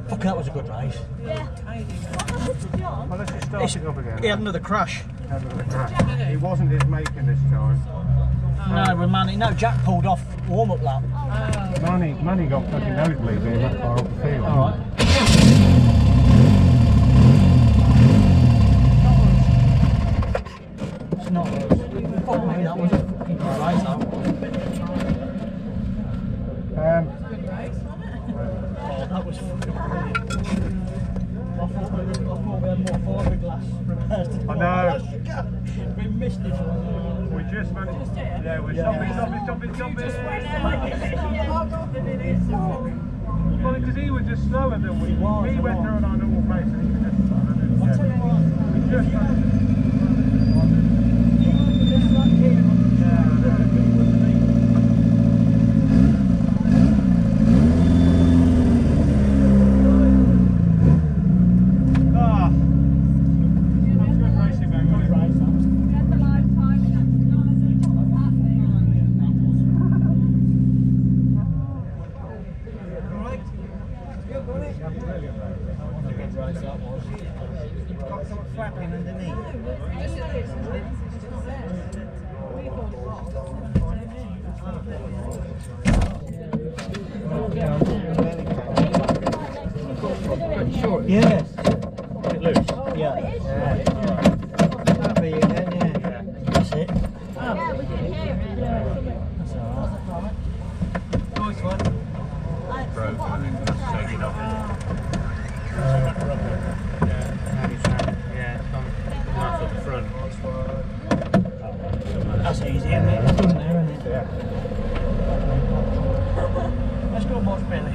Fuck, that was a good race. Yeah. Well, let's just start it up again. He had another crash. It wasn't his making this time. No, with Manny. No, Jack pulled off warm-up lap. Manny got fucking nosebleed being that far up the field. Alright. It's not us. Fuck me, that was a fucking good race, that was. Oh, that was fucking brilliant. I thought we had more fiberglass repairs to do. I know. We missed it. We just managed. Yeah, we're stopping. Well, because he was just slower than we. We went through on our normal pace and he was just slower. I'll tell you what. Flapping underneath. Yes. It loose. Yeah. That'll be it then, yeah. That's it. Yeah, we can hear it. That's alright. Nice one. Broken and that's taken off. Yeah, it's off at the front. That's easy, isn't it? It's done there, isn't it? Yeah. Let's go watch Billy.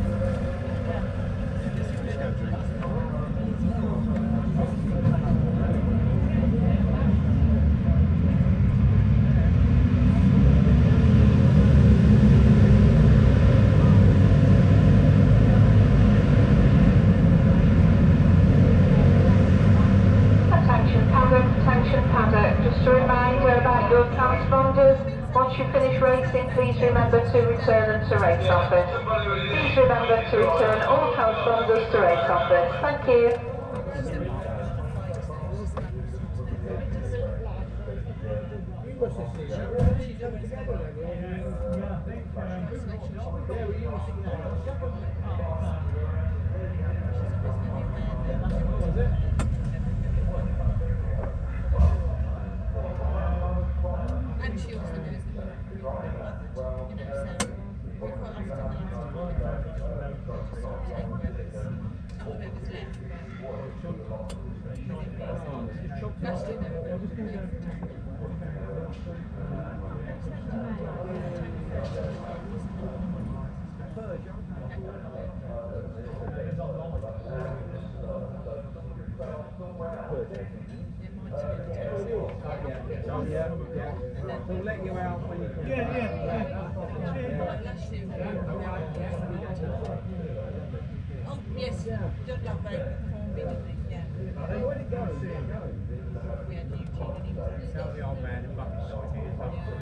Attention paddock, just a reminder about your transponders. Once you finish racing, please remember to return them to race office. Please remember to return all transponders to race office. Thank you. And she also knows the book. You know, so we quite often like to take whoever's left. Actually, no. We'll let you out when you come. Oh, yes. Don't love very for me, didn't they? Yeah. Where did it go? We had Eugene and he was. Tell the old man to fucking sort it.